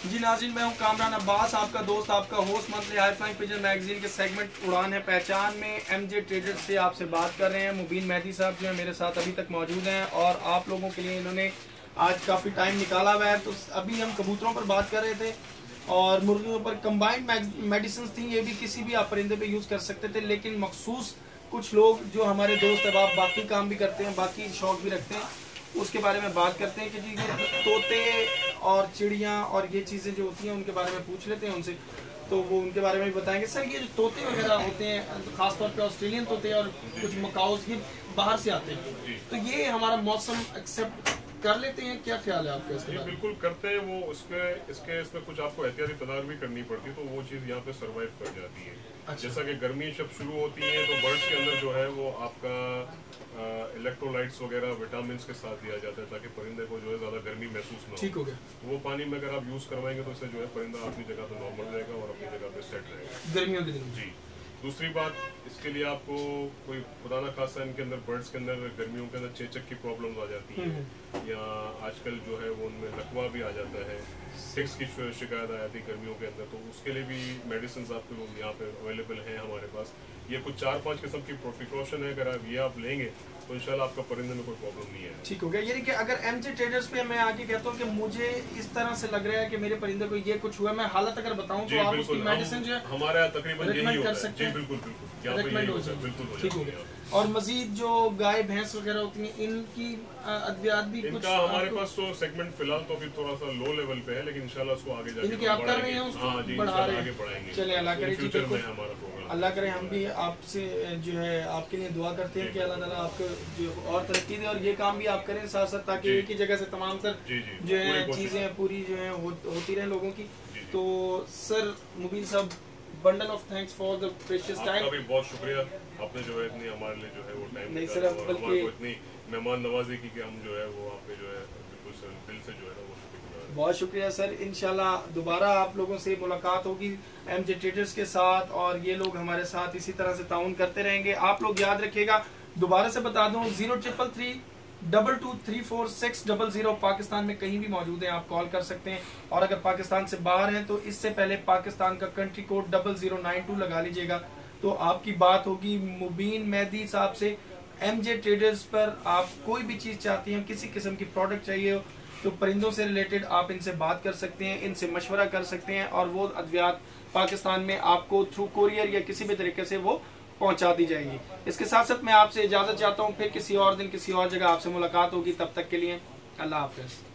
जी नाज़रीन, मैं हूं कामरान अब्बास, आपका दोस्त, आपका host monthly high flying pigeon magazine के सेगमेंट उड़ान है पहचान में एमजे ट्रेडर्स से आपसे बात कर रहे हैं। मुबीन मेहदी साहब जो है मेरे साथ अभी तक मौजूद हैं और आप लोगों के लिए इन्होंने आज काफ़ी टाइम निकाला हुआ है। तो अभी हम कबूतरों पर बात कर रहे थे और मुर्गियों पर कंबाइंड मेडिसिन थी, ये भी किसी भी आप परिंदे पे यूज़ कर सकते थे, लेकिन मखसूस कुछ लोग जो हमारे दोस्त अब आप बाकी काम भी करते हैं, बाकी शौक भी रखते हैं, उसके बारे में बात करते हैं कि जी ये तोते और चिड़ियाँ और ये चीज़ें जो होती हैं उनके बारे में पूछ लेते हैं उनसे, तो वो उनके बारे में भी बताएंगे। सर ये जो तोते वगैरह होते हैं, खासतौर पे ऑस्ट्रेलियन तोते और कुछ मकाउस, ये बाहर से आते हैं, तो ये हमारा मौसम एक्सेप्ट कर लेते हैं, क्या ख्याल है आपका इसके बारे में? बिल्कुल करते हैं वो। इसमें कुछ आपको एहतियाती तदार भी करनी पड़ती है, तो वो चीज़ यहाँ पे सरवाइव कर जाती है। अच्छा। जैसा कि गर्मी जब शुरू होती है तो बर्ड्स के अंदर जो है वो आपका इलेक्ट्रोलाइट्स वगैरह विटामिन के साथ दिया जाता है ताकि परिंदे को जो है ज़्यादा गर्मी महसूस ना हो। ठीक हो गया। वो पानी में अगर आप यूज़ करवाएंगे तो इससे जो है परिंदा अपनी जगह पे नॉर्मल रहेगा और अपनी जगह पे सेट रहेगा गर्मियों के दिन। जी। दूसरी बात, इसके लिए आपको कोई खुदा ना खासा इनके अंदर बर्ड्स के अंदर गर्मियों के अंदर चेचक की प्रॉब्लम्स आ जाती हैं, या आजकल जो है वो उनमें लकवा भी आ जाता है, टिक्स की शिकायत आ जाती है गर्मियों के अंदर, तो उसके लिए भी मेडिसिन आपके यहाँ पे अवेलेबल हैं हमारे पास। ये कुछ 4-5 किस्म की प्रिकॉशन है, अगर आप ये लेंगे तो इंशाल्लाह आपका परिंदे में कोई प्रॉब्लम नहीं है। ठीक हो गया। यानी कि अगर एमजे ट्रेडर्स पे मैं आके कहता हूँ कि मुझे इस तरह से लग रहा है कि मेरे परिंदे को ये कुछ हुआ, मैं हालत अगर बताऊँ तो आप उसकी मेडिसिन जो है हमारे यहाँ तकरीबन रिकमेंड कर सकते हैं। बिल्कुल रिकमेंड हो जाए। बिल्कुल। ठीक हो गया। और मजीद जो गाय भैंस वगैरह होती हैं, इनकी अद्वियात भी कुछ इनका हमारे पास तो सेगमेंट फिलहाल तो अभी थोड़ा सा लो लेवल पे है, लेकिन इंशाल्लाह उसको आगे जाके आप कर रहे हैं, उसको बढ़ा रहे हैं। चलिए अल्लाह करे जी, अल्लाह करे। हम भी आपसे जो है आपके लिए दुआ करते हैं कि अल्लाह ताला आपको जो और तरक्की दे और ये काम भी आप करें साथ साथ, ताकि एक ही जगह से तमाम तर जो है चीजें पूरी जो है होती रहे लोगों की। तो sir Mubeen sahab, bundle of thanks for the precious time. आपका भी बहुत शुक्रिया, आपने जो है इतनी हमारे लिए जो है वो टाइम नहीं सर, बल्कि इतनी मेहमान नवाजी की कि हम जो है वो आप पे जो है बिल्कुल सर दिल से जो है ना वो शुक्रिया। बहुत शुक्रिया सर। इंशाल्लाह दोबारा आप लोगों से मुलाकात होगी एमजे ट्रेडर्स के साथ और ये लोग हमारे साथ इसी तरह से ताउन करते रहेंगे। आप लोग याद रखिएगा, दोबारा से बता दूं, 0333223460 पाकिस्तान में कहीं भी मौजूद है, आप कॉल कर सकते हैं। और अगर पाकिस्तान से बाहर हैं तो इससे पहले पाकिस्तान का कंट्री कोड 0092 लगा लीजिएगा, तो आपकी बात होगी मुबीन मेहदी साहब से। एमजे ट्रेडर्स पर आप कोई भी चीज़ चाहती हैं, किसी किस्म की प्रोडक्ट चाहिए हो तो परिंदों से रिलेटेड आप इनसे बात कर सकते हैं, इनसे मशवरा कर सकते हैं और वो अद्वियात पाकिस्तान में आपको थ्रू कोरियर या किसी भी तरीके से वो पहुंचा दी जाएगी। इसके साथ साथ मैं आपसे इजाज़त चाहता हूं, फिर किसी और दिन किसी और जगह आपसे मुलाकात होगी। तब तक के लिए अल्लाह हाफिज़।